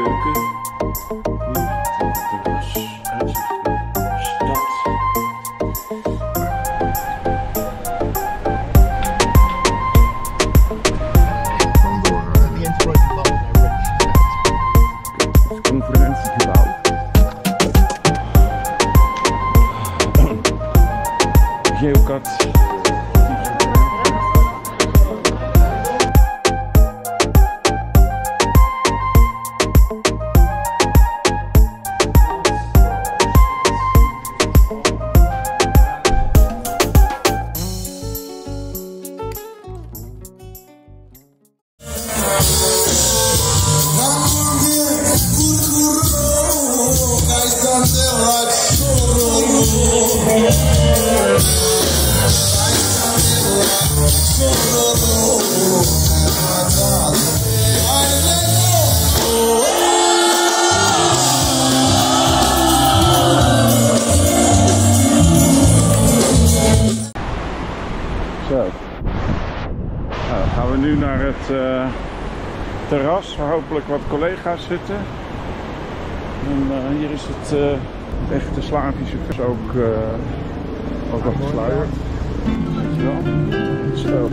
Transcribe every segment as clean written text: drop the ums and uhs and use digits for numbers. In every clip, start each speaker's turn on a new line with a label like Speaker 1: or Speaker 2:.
Speaker 1: keuken. Hier het terras, uitzicht op de stad. Het conferentiegebouw. Geocat. Zo, nou, dan gaan we nu naar het terras waar hopelijk wat collega's zitten. En hier is het echte Slavische vis ook wat gesluierd. Weet je wel? Zo.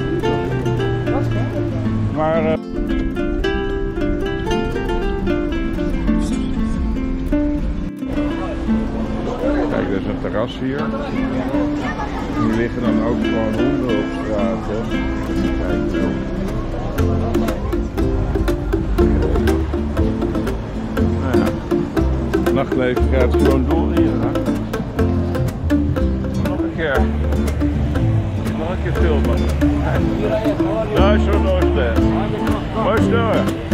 Speaker 1: Maar kijk, er is een terras hier. Hier liggen dan ook gewoon honden op straat. Hè. Kijk zo. Nou ja, het nachtleven gaat gewoon door hier. Hè. Nog een keer. Nog een keer filmen. Nice one, nice there. Mooi snel.